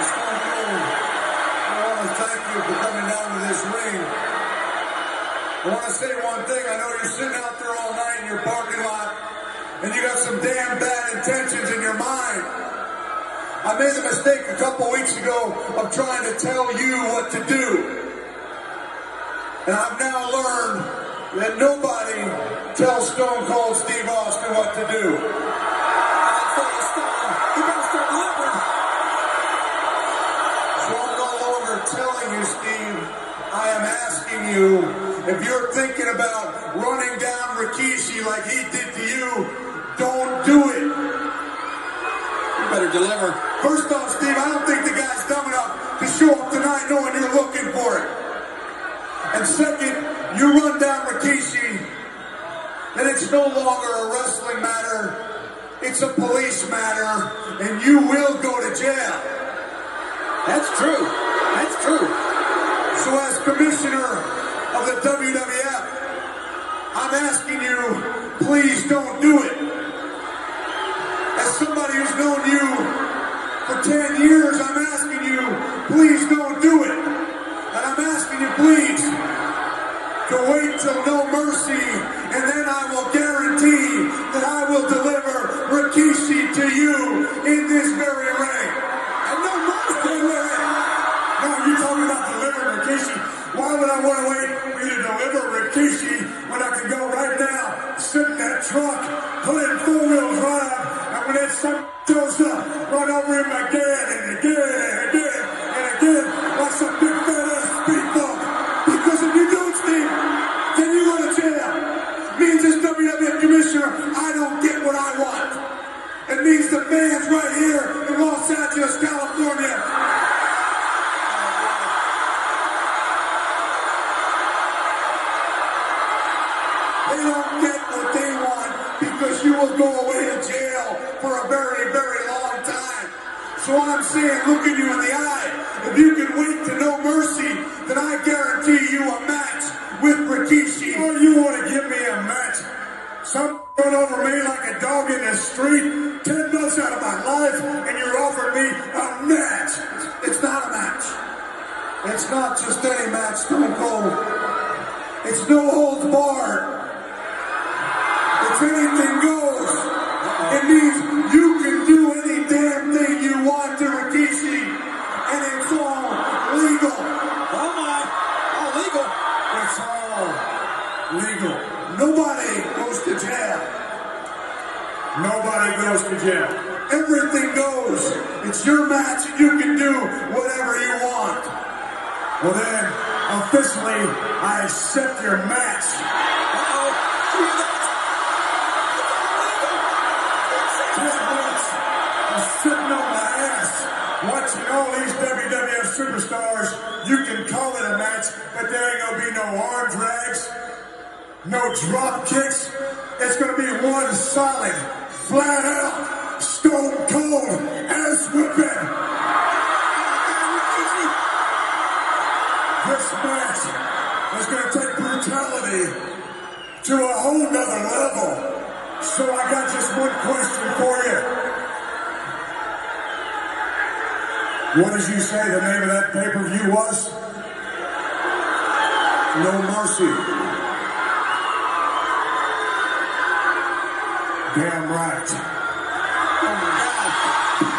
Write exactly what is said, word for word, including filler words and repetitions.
Stone Cold, I want to thank you for coming down to this ring. I want to say one thing. I know you're sitting out there all night in your parking lot, and you got some damn bad intentions in your mind. I made the mistake a couple weeks ago of trying to tell you what to do. And I've now learned that nobody tells Stone Cold Steve Austin what to do. So I'm no longer telling you, Steve. I am asking you, if you're thinking about running down Rikishi like he did to you, don't do it. You better deliver. First off, Steve, I don't think the guy's dumb enough to show up tonight knowing you're looking for it. And second, you run down Rikishi, then it's no longer a wrestling matter, it's a police matter, and you will go to jail. That's true. That's true. So as commissioner of the W W F, I'm asking you, please don't do it. As somebody who's known you for ten years, I'm asking you, please don't do it. And I'm asking you, please, to wait till No Mercy, and then I will guarantee that I will deliver Rikishi to you in this very ring. And No Mercy, no, you're talking about delivering Rikishi. Why would I want to wait for you to deliver Rikishi when I can go right now, sit in that truck, put it in four-wheel drive, and when that son shows up, run over him again and again and again and again like some big fat ass speed bump. Because if you don't, Steve, then you go to jail. It means as W W F commissioner, I don't get what I want. It means the fans right here in Los Angeles, California, they don't get what they want because you will go away to jail for a very, very long time. So I'm saying, looking you in the eye, if you can wait to No Mercy, then I guarantee you a match with Rikishi. Or you want to give me a match? Some run over me like a dog in the street, ten months out of my life, and you're offering me a match. It's not a match. It's not just any match, Stone Cold. It's no holds barred. If anything goes, it means you can do any damn thing you want to Rikishi, and it's all legal. Oh my, all legal. It's all legal. Nobody goes to jail. Nobody goes to jail. Everything goes. It's your match, and you can do whatever you want. Well then, officially, I accept your match. Uh-oh. I'm sitting on my ass watching all these W W F superstars. You can call it a match, but there ain't gonna be no arm drags, no drop kicks. It's gonna be one solid, flat out, Stone Cold ass whipping. This match is gonna take brutality to a whole nother level. So I got just one question for you. What did you say the name of that pay-per-view was? No Mercy. Damn right. Oh my God.